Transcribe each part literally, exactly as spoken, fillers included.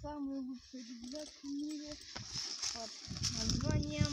самый лучший рюкзак в мире под названием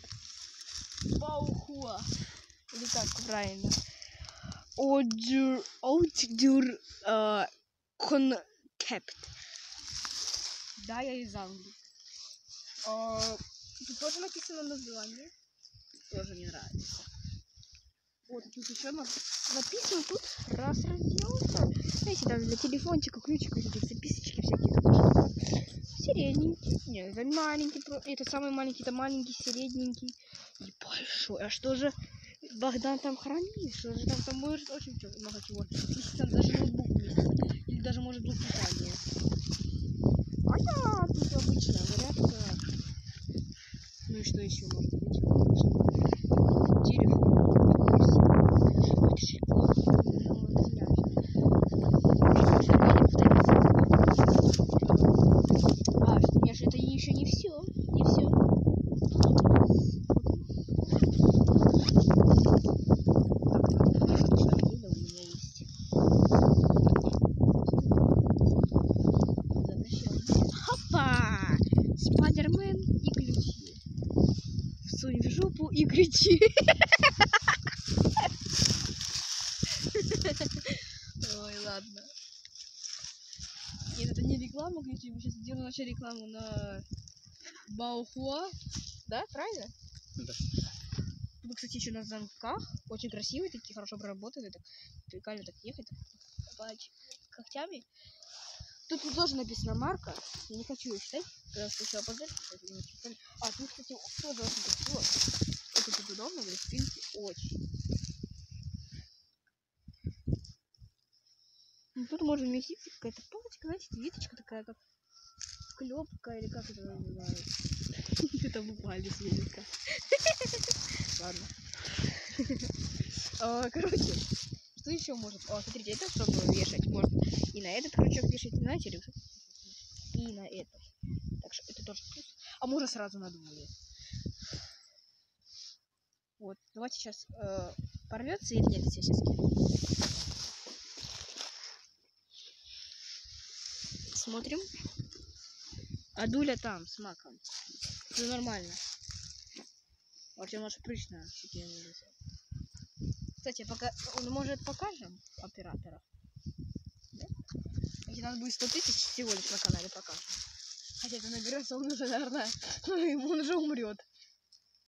Баохуа. Или как правильно? Outdoor, outdoor uh, Concept. Да, я из Англии. Uh, тут тоже написано название. Тоже мне нравится. Вот тут еще написано, тут раз раздел. Знаете, там для телефончика, ключика, эти записочки всякие. Средненький. Нет, это маленький. Это самый маленький, это маленький, средненький и большой. А что же Богдан там хранит? Что же там, там может очень много чего. Если там даже ноутбук вместится. Или даже может быть питание. А я тут обычная зарядка. Ну и что еще может быть? Телефон. А, конечно, это еще не все. Не все. Хопа! Спайдермен и ключи. Всунь в жопу и кричи. Ой, ладно. Нет, это не реклама ключи. Мы сейчас сделаем вообще рекламу на Баохуа. Да, правильно? Да. Тут, кстати, еще на замках. Очень красивые такие, хорошо проработанные. Так прикольно так ехать. Так, когтями. Тут тоже написано марка. Я не хочу ее читать. Когда сначала опоздать. А, тут, кстати, тоже очень красиво. Это тут удобно, говорит, в принципе, очень. Ну, тут можно вместиться какая-то палочка, знаете, виточка такая, как клепка, или как это называется. Это буквально свеженько. Ладно. Короче, что еще может? О, смотрите, это чтобы вешать. Можно и на этот крючок вешать, знаете, рюкзак. И на этот. Так что это тоже плюс. А можно сразу на двое. Вот, давайте сейчас э, порвется или нет, я сейчас скину. Смотрим. А Дуля там с маком. Все нормально. Артем наш прыщная. Кстати, пока он может покажем оператора. Да? Если нас будет сто тысяч всего лишь на канале покажем. Хотя это наберется, он уже, наверное, он уже умрет.